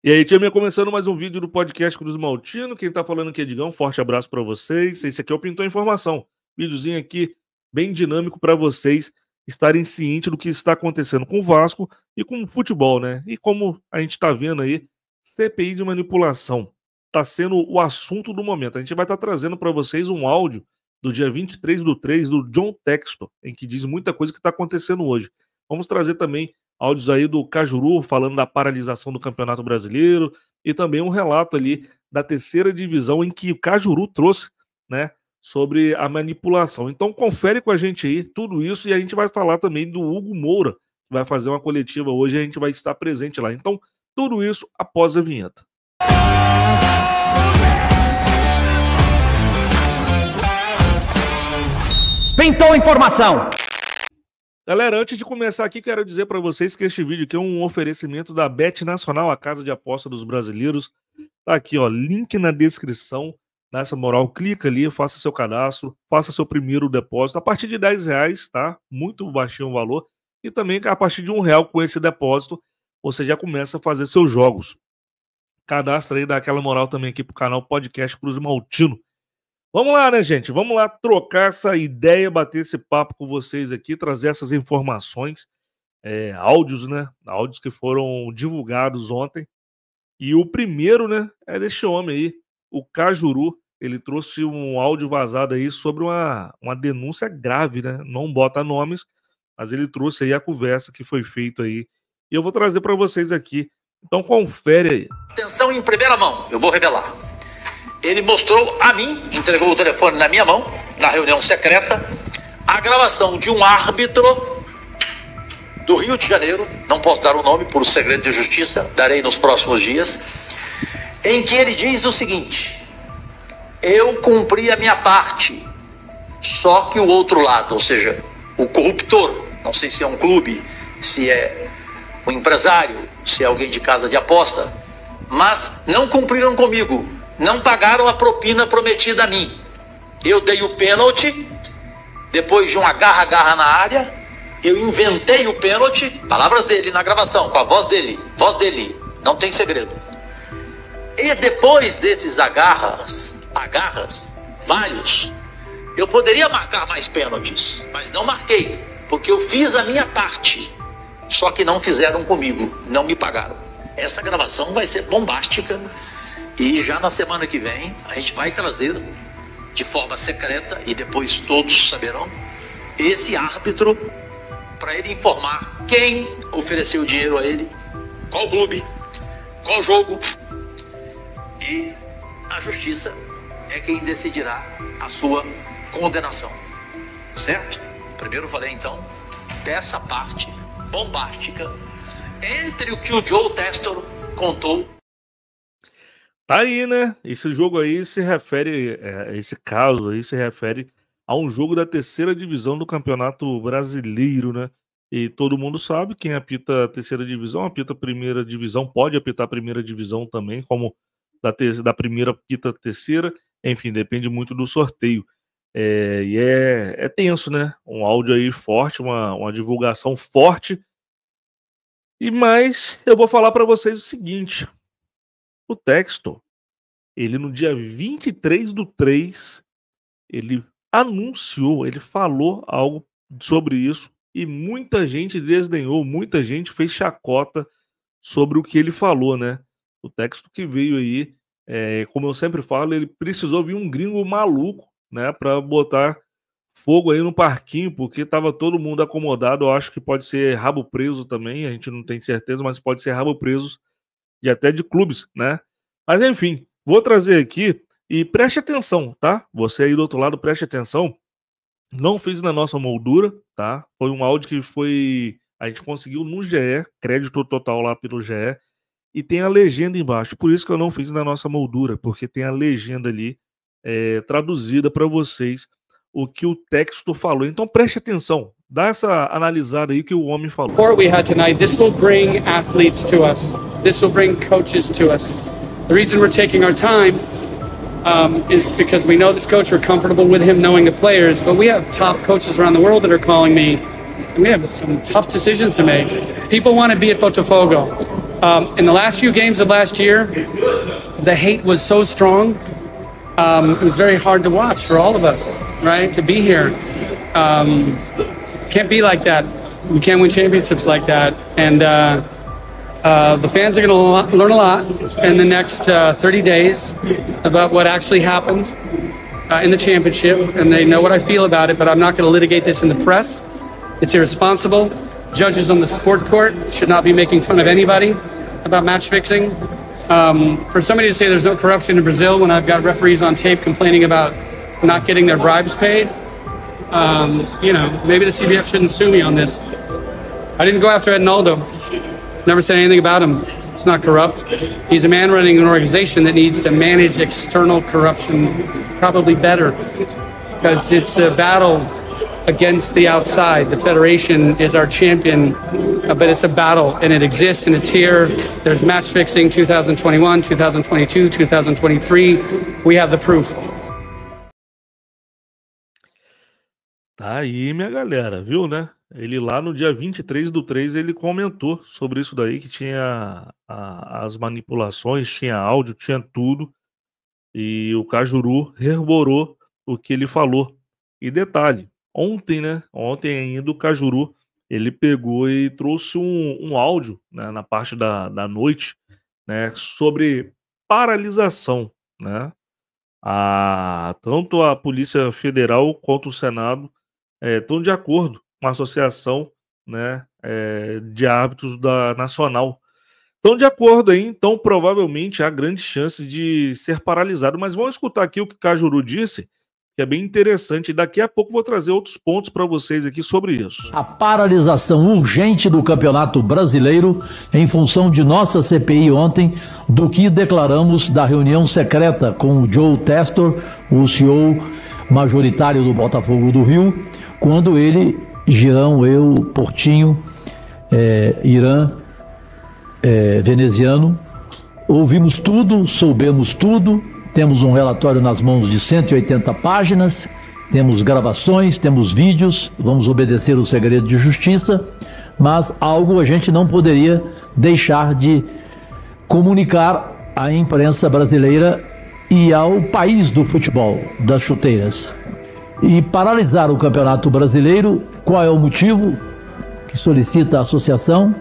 E aí, time, começando mais um vídeo do podcast Cruz Maltino. Quem tá falando aqui é Digão, forte abraço pra vocês. Esse aqui é o Pintou Informação. Videozinho aqui bem dinâmico pra vocês estarem cientes do que está acontecendo com o Vasco e com o futebol, né? E como a gente tá vendo aí, CPI de manipulação tá sendo o assunto do momento. A gente vai estar trazendo pra vocês um áudio do dia 23/3 do John Textor, em que diz muita coisa que tá acontecendo hoje. Vamos trazer também áudios aí do Cajuru falando da paralisação do Campeonato Brasileiro e também um relato ali da terceira divisão em que o Cajuru trouxe, né, sobre a manipulação. Então confere com a gente aí tudo isso e a gente vai falar também do Hugo Moura, que vai fazer uma coletiva hoje e a gente vai estar presente lá. Então tudo isso após a vinheta. Pintou Informação. Galera, antes de começar aqui, quero dizer para vocês que este vídeo aqui é um oferecimento da Bet Nacional, a casa de aposta dos brasileiros. Tá aqui, ó, link na descrição. Nessa moral, clica ali, faça seu cadastro, faça seu primeiro depósito a partir de R$10, tá? Muito baixinho o valor. E também a partir de R$1 com esse depósito, você já começa a fazer seus jogos. Cadastra aí, dá aquela moral também aqui pro canal Podcast Cruz Maltino. Vamos lá, né, gente? Vamos lá trocar essa ideia, bater esse papo com vocês aqui, trazer essas informações, áudios, né? Áudios que foram divulgados ontem. E o primeiro, né, é desse homem aí, o Cajuru. Ele trouxe um áudio vazado aí sobre uma denúncia grave, né? Não bota nomes, mas ele trouxe aí a conversa que foi feita aí. E eu vou trazer para vocês aqui. Então confere aí. Atenção em primeira mão, eu vou revelar. Ele mostrou a mim, entregou o telefone na minha mão, na reunião secreta, a gravação de um árbitro do Rio de Janeiro, não posso dar o nome por segredo de justiça, darei nos próximos dias, em que ele diz o seguinte: eu cumpri a minha parte, só que o outro lado, ou seja, o corruptor, não sei se é um clube, se é um empresário, se é alguém de casa de aposta, mas não cumpriram comigo. Não pagaram a propina prometida a mim. Eu dei o pênalti, depois de um agarra-agarra na área, eu inventei o pênalti, palavras dele na gravação, com a voz dele, não tem segredo. E depois desses agarras, vários, eu poderia marcar mais pênaltis, mas não marquei, porque eu fiz a minha parte, só que não fizeram comigo, não me pagaram. Essa gravação vai ser bombástica. E já na semana que vem a gente vai trazer de forma secreta, e depois todos saberão, esse árbitro para ele informar quem ofereceu dinheiro a ele, qual clube, qual jogo, e a justiça é quem decidirá a sua condenação, certo? Primeiro falei então dessa parte bombástica entre o que o John Textor contou. Tá aí, né? Esse jogo aí se refere, esse caso aí se refere a um jogo da terceira divisão do Campeonato Brasileiro, né? E todo mundo sabe, quem apita a terceira divisão, apita a primeira divisão, pode apitar a primeira divisão também, como da primeira apita a terceira, enfim, depende muito do sorteio. E é tenso, né? Um áudio aí forte, uma divulgação forte. Mas eu vou falar para vocês o seguinte: o Textor, ele no dia 23/3, ele anunciou, ele falou algo sobre isso e muita gente desdenhou, muita gente fez chacota sobre o que ele falou, né? O Textor que veio aí, como eu sempre falo, ele precisou vir um gringo maluco, né, para botar fogo aí no parquinho, porque tava todo mundo acomodado. Eu acho que pode ser rabo preso também, a gente não tem certeza, mas pode ser rabo preso até de clubes, né? Mas enfim, vou trazer aqui e preste atenção, tá? Você aí do outro lado, preste atenção. Não fiz na nossa moldura, tá? Foi um áudio que a gente conseguiu no GE, crédito total lá pelo GE, e tem a legenda embaixo. Por isso que eu não fiz na nossa moldura, porque tem a legenda ali traduzida para vocês o que o Textor falou. Então preste atenção, dá essa analisada aí que o homem falou. Report we had tonight, this will bring athletes to us. This will bring coaches to us. The reason we're taking our time is because we know this coach, we're comfortable with him knowing the players, but we have top coaches around the world that are calling me, and we have some tough decisions to make. People want to be at Botafogo. In the last few games of last year, the hate was so strong. It was very hard to watch for all of us, right? To be here. Can't be like that. We can't win championships like that. And the fans are going to learn a lot in the next 30 days about what actually happened in the championship. And they know what I feel about it, but I'm not going to litigate this in the press. It's irresponsible. Judges on the sport court should not be making fun of anybody about match fixing. For somebody to say there's no corruption in Brazil when I've got referees on tape complaining about not getting their bribes paid, you know, maybe the CBF shouldn't sue me on this. I didn't go after Ednaldo. Never said anything about him. It's not corrupt. He's a man running an organization that needs to manage external corruption probably better, because it's a battle against the outside. The Federation is our champion, but it's a battle, and it exists, and it's here. There's match fixing 2021, 2022, 2023. We have the proof. Tá aí, minha galera, viu, né? Ele lá no dia 23/3, ele comentou sobre isso daí, que tinha as manipulações, tinha áudio, tinha tudo, e o Cajuru reverberou o que ele falou. E detalhe, ontem, né? Ontem ainda o Cajuru, ele pegou e trouxe um áudio, né, na parte da noite, né, sobre paralisação, né? Tanto a Polícia Federal quanto o Senado estão de acordo com a associação, né, de árbitros nacional. Estão de acordo aí, então provavelmente há grande chance de ser paralisado. Mas vamos escutar aqui o que o Cajuru disse, que é bem interessante. Daqui a pouco vou trazer outros pontos para vocês aqui sobre isso. A paralisação urgente do Campeonato Brasileiro em função de nossa CPI ontem, do que declaramos da reunião secreta com o Joe Testor, o CEO majoritário do Botafogo do Rio, quando ele, Girão, eu, Portinho, Irã, veneziano, ouvimos tudo, soubemos tudo, temos um relatório nas mãos de 180 páginas, temos gravações, temos vídeos, vamos obedecer o segredo de justiça, mas algo a gente não poderia deixar de comunicar à imprensa brasileira e ao país do futebol, das chuteiras. E paralisar o Campeonato Brasileiro, qual é o motivo que solicita a associação?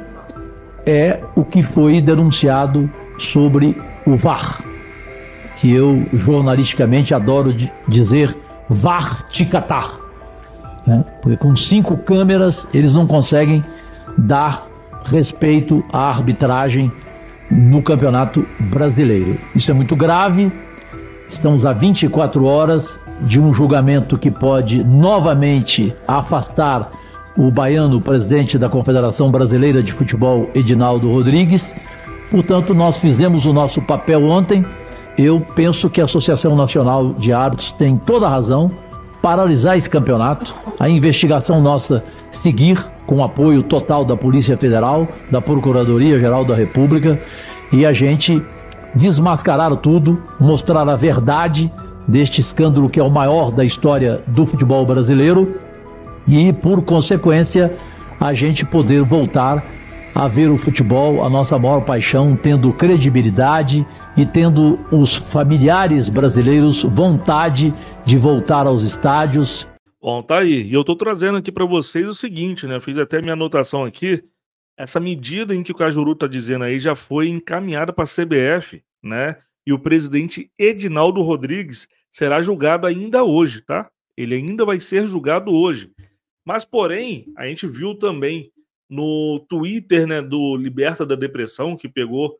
É o que foi denunciado sobre o VAR, que eu jornalisticamente adoro dizer VAR Ticatar, né? Porque com 5 câmeras eles não conseguem dar respeito à arbitragem no Campeonato Brasileiro. Isso é muito grave. Estamos a 24 horas de um julgamento que pode novamente afastar o baiano presidente da Confederação Brasileira de Futebol, Edinaldo Rodrigues. Portanto, nós fizemos o nosso papel ontem. Eu penso que a Associação Nacional de Árbitros tem toda a razão, paralisar esse campeonato, a investigação nossa seguir, com o apoio total da Polícia Federal, da Procuradoria-Geral da República, e a gente desmascarar tudo, mostrar a verdade deste escândalo que é o maior da história do futebol brasileiro e, por consequência, a gente poder voltar a ver o futebol, a nossa maior paixão, tendo credibilidade e tendo os familiares brasileiros vontade de voltar aos estádios. Bom, tá aí. E eu tô trazendo aqui para vocês o seguinte, né? Eu fiz até minha anotação aqui. Essa medida em que o Cajuru tá dizendo aí já foi encaminhada para a CBF, né? E o presidente Edinaldo Rodrigues será julgado ainda hoje, tá? Ele ainda vai ser julgado hoje. Mas, porém, a gente viu também no Twitter, né, do Liberta da Depressão, que pegou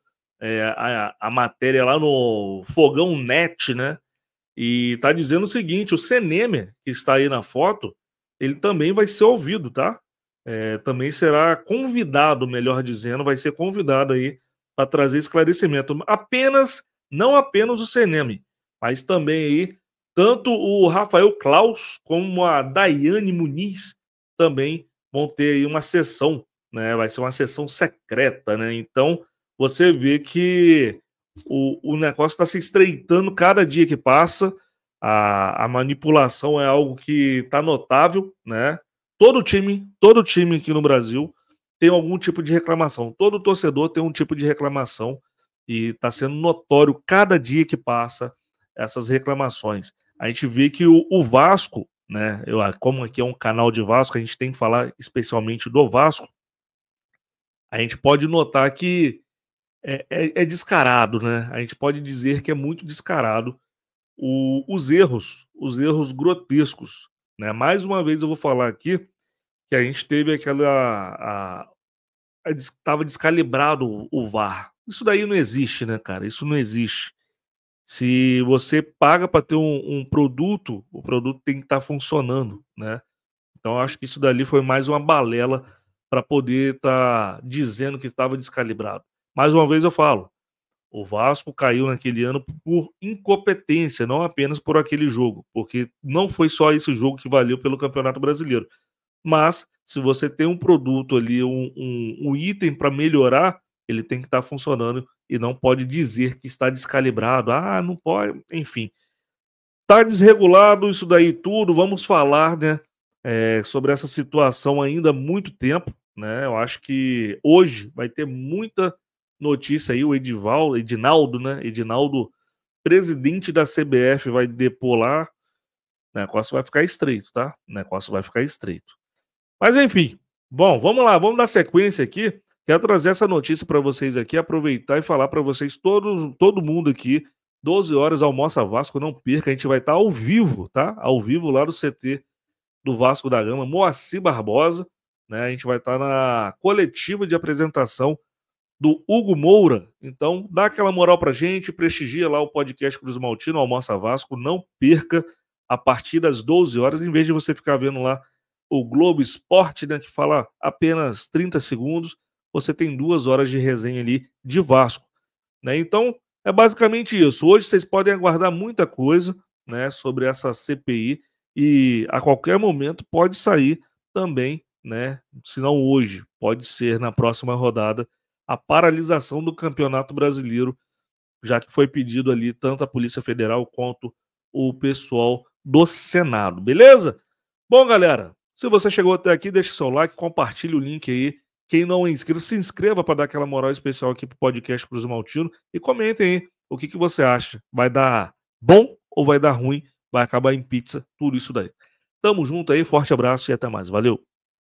a matéria lá no Fogão Net, né? E tá dizendo o seguinte: o Senemer, que está aí na foto, ele também vai ser ouvido, tá? Também será convidado, melhor dizendo, vai ser convidado aí para trazer esclarecimento. Não apenas o Senemer, mas também aí tanto o Rafael Klaus como a Daiane Muniz também vão ter aí uma sessão, né? Vai ser uma sessão secreta, né? Então você vê que o negócio está se estreitando cada dia que passa. A manipulação é algo que está notável, né? Todo time aqui no Brasil tem algum tipo de reclamação. Todo torcedor tem um tipo de reclamação e está sendo notório cada dia que passa essas reclamações. A gente vê que o Vasco, né? Como aqui é um canal de Vasco, a gente tem que falar especialmente do Vasco. A gente pode notar que é descarado, né? A gente pode dizer que é muito descarado os erros grotescos, né? Mais uma vez eu vou falar aqui que a gente teve estava descalibrado o VAR. Isso daí não existe, né, cara? Isso não existe. Se você paga para ter um produto, o produto tem que estar funcionando, né? Então eu acho que isso dali foi mais uma balela para poder estar dizendo que estava descalibrado. Mais uma vez eu falo, o Vasco caiu naquele ano por incompetência, não apenas por aquele jogo, porque não foi só esse jogo que valeu pelo Campeonato Brasileiro. Mas, se você tem um produto ali, um item para melhorar, ele tem que estar funcionando e não pode dizer que está descalibrado. Ah, não pode, enfim. Está desregulado isso daí tudo, vamos falar, né, sobre essa situação ainda há muito tempo, né? Eu acho que hoje vai ter muita notícia aí, o Edinaldo, né? Edinaldo, presidente da CBF, vai depor lá. O negócio vai ficar estreito, tá? O negócio vai ficar estreito. Mas enfim, bom, vamos lá, vamos dar sequência aqui. Quero trazer essa notícia para vocês aqui, aproveitar e falar para vocês, todo mundo aqui, 12 horas, Almoça Vasco, não perca, a gente vai estar ao vivo, tá? Ao vivo lá do CT do Vasco da Gama, Moacir Barbosa, né? A gente vai estar na coletiva de apresentação do Hugo Moura. Então, dá aquela moral pra gente, prestigia lá o podcast Cruz Maltino, Almoça Vasco, não perca a partir das 12 horas, em vez de você ficar vendo lá o Globo Esporte, né, que fala apenas 30 segundos, você tem 2 horas de resenha ali de Vasco, né? Então, é basicamente isso. Hoje vocês podem aguardar muita coisa, né, sobre essa CPI e a qualquer momento pode sair também, né, se não hoje, pode ser na próxima rodada, a paralisação do Campeonato Brasileiro, já que foi pedido ali tanto a Polícia Federal quanto o pessoal do Senado, beleza? Bom, galera, se você chegou até aqui, deixa seu like, compartilhe o link aí. Quem não é inscrito, se inscreva para dar aquela moral especial aqui pro podcast Cruz Maltino e comentem aí o que você acha. Vai dar bom ou vai dar ruim? Vai acabar em pizza? Tudo isso daí. Tamo junto aí, forte abraço e até mais. Valeu!